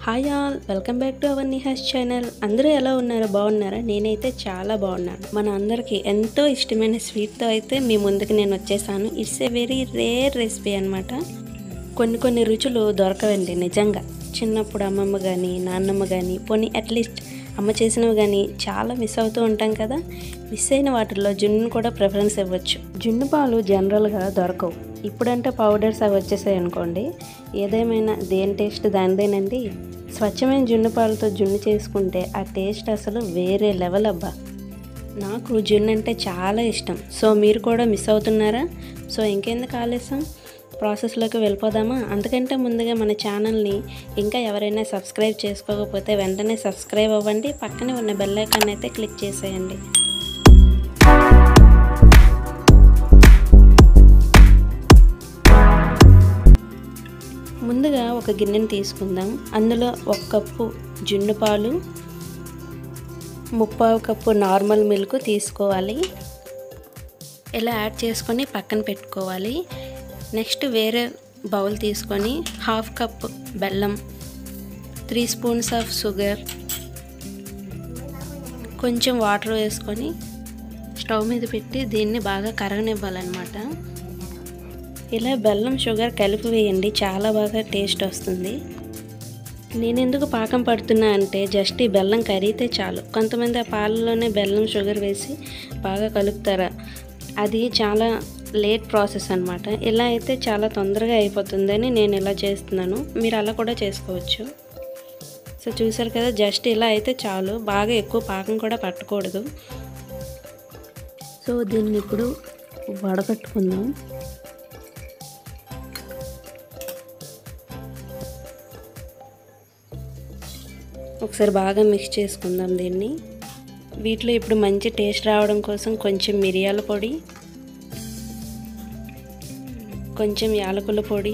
Hi all, welcome back to our Nihas channel. అందరూ ఎలా ఉన్నారో బాగున్నారా? నేనైతే చాలా బాగున్నాను. మన అందరికీ ఎంతో ఇష్టమైన స్వీట్తో అయితే మీ ముందుకు నేను వచ్చేసాను. It's a very rare recipe అనమాట. కొన్ని రుచులు దొరకవండి నిజంగా. చిన్నప్పుడు అమ్మమ్మ కానీ నాన్నమ్మ కానీ పోనీ అట్లీస్ట్ అమ్మ చేసినవి కానీ చాలా మిస్ అవుతూ ఉంటాం కదా. మిస్ అయిన వాటిల్లో జున్ను కూడా ప్రిఫరెన్స్ ఇవ్వచ్చు. జున్ను పాలు జనరల్గా దొరకవు. ఇప్పుడంటే పౌడర్స్ అవి వచ్చేసాయి అనుకోండి. ఏదేమైనా దేని టేస్ట్ దానిదేనండి. స్వచ్ఛమైన జున్ను పాలతో జున్ను చేసుకుంటే ఆ టేస్ట్ అసలు వేరే లెవెల్ అబ్బా. నాకు జున్ను అంటే చాలా ఇష్టం. సో మీరు కూడా మిస్ అవుతున్నారా? సో ఇంకెందుకు ఆలస్యం, ప్రాసెస్లోకి వెళ్ళిపోదామా? అంతకంటే ముందుగా మన ఛానల్ని ఇంకా ఎవరైనా సబ్స్క్రైబ్ చేసుకోకపోతే వెంటనే సబ్స్క్రైబ్ అవ్వండి. పక్కనే ఉన్న బెల్ ఐకాన్ అయితే క్లిక్ చేసేయండి. ముందుగా ఒక గిన్నెని తీసుకుందాం. అందులో 1 కప్పు జున్ను పాలు, 3/4 కప్పు నార్మల్ మిల్క్ తీసుకోవాలి. ఇలా యాడ్ చేసుకొని పక్కన పెట్టుకోవాలి. నెక్స్ట్ వేరే బౌల్ తీసుకొని 1/2 కప్ బెల్లం, 3 స్పూన్స్ ఆఫ్ షుగర్, కొంచెం వాటర్ వేసుకొని స్టవ్ మీద పెట్టి దీన్ని బాగా కరగనివ్వాలన్నమాట. ఇలా బెల్లం షుగర్ కలిపి వేయండి, చాలా బాగా టేస్ట్ వస్తుంది. నేను ఎందుకు పాకం పడుతున్నా అంటే జస్ట్ ఈ బెల్లం కరిగితే చాలు. కొంతమంది ఆ పాలలోనే బెల్లం షుగర్ వేసి బాగా కలుపుతారా, అది చాలా లేట్ ప్రాసెస్ అనమాట. ఇలా అయితే చాలా తొందరగా అయిపోతుందని నేను ఇలా చేస్తున్నాను. మీరు అలా కూడా చేసుకోవచ్చు. సో చూసారు కదా, జస్ట్ ఇలా అయితే చాలు. బాగా ఎక్కువ పాకం కూడా పట్టకూడదు. సో దీన్ని ఇప్పుడు వడకట్టుకుందాం. ఒకసారి బాగా మిక్స్ చేసుకుందాం దీన్ని. వీటిలో ఇప్పుడు మంచి టేస్ట్ రావడం కోసం కొంచెం మిరియాల పొడి, కొంచెం యాలకుల పొడి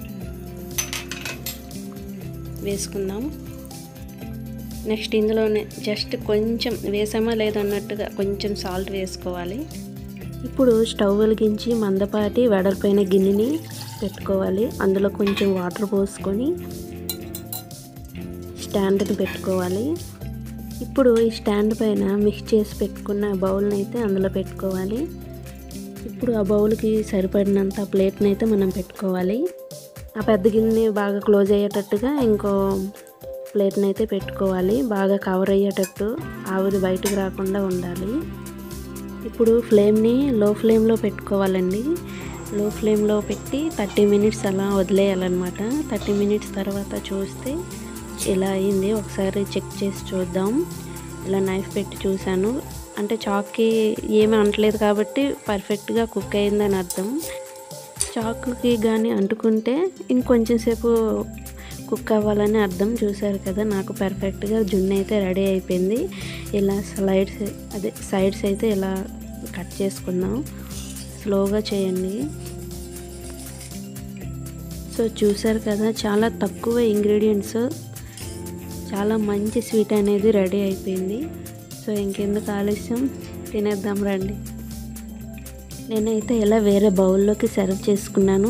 వేసుకుందాం. నెక్స్ట్ ఇందులోనే జస్ట్ కొంచెం వేసామా లేదన్నట్టుగా కొంచెం సాల్ట్ వేసుకోవాలి. ఇప్పుడు స్టవ్ వెలిగించి మందపాటి వెడల్పైన గిన్నెని పెట్టుకోవాలి. అందులో కొంచెం వాటర్ పోసుకొని స్టాండ్ని పెట్టుకోవాలి. ఇప్పుడు ఈ స్టాండ్ పైన మిక్స్ చేసి పెట్టుకున్న బౌల్ని అయితే అందులో పెట్టుకోవాలి. ఇప్పుడు ఆ బౌల్కి సరిపడినంత ప్లేట్ని అయితే మనం పెట్టుకోవాలి. ఆ పెద్ద గిన్నె బాగా క్లోజ్ అయ్యేటట్టుగా ఇంకో ప్లేట్ని అయితే పెట్టుకోవాలి. బాగా కవర్ అయ్యేటట్టు, ఆవిరి బయటకు రాకుండా ఉండాలి. ఇప్పుడు ఫ్లేమ్ని లో ఫ్లేమ్లో పెట్టుకోవాలండి. లో ఫ్లేమ్లో పెట్టి 30 మినిట్స్ అలా వదిలేయాలన్నమాట. 30 మినిట్స్ తర్వాత చూస్తే ఇలా అయింది. ఒకసారి చెక్ చేసి చూద్దాం. ఇలా నైఫ్ పెట్టి చూశాను, అంటే చాక్కి ఏమీ అంటలేదు కాబట్టి పర్ఫెక్ట్గా కుక్ అయిందని అర్థం. చాక్కి కానీ అంటుకుంటే ఇంకొంచెం సేపు కుక్ అవ్వాలని అర్థం. చూసారు కదా, నాకు పర్ఫెక్ట్గా జున్ను అయితే రెడీ అయిపోయింది. ఇలా సైడ్స్ అయితే ఇలా కట్ చేసుకుందాం. స్లోగా చేయండి. సో చూసారు కదా, చాలా తక్కువ ఇంగ్రీడియంట్స్ చాలా మంచి స్వీట్ అనేది రెడీ అయిపోయింది. సో ఇంకెందుకు ఆలస్యం, తినేద్దాం రండి. నేనైతే ఇలా వేరే బౌల్లోకి సర్వ్ చేసుకున్నాను.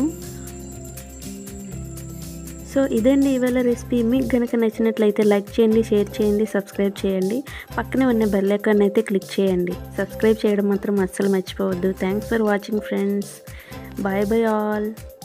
సో ఇదండి ఇవాళ రెసిపీ. మీకు కనుక నచ్చినట్లయితే లైక్ చేయండి, షేర్ చేయండి, సబ్స్క్రైబ్ చేయండి. పక్కనే ఉన్న బెల్ ఐకాన్ అయితే క్లిక్ చేయండి. సబ్స్క్రైబ్ చేయడం మాత్రం అస్సలు మర్చిపోవద్దు. Thanks for watching friends. Bye bye all.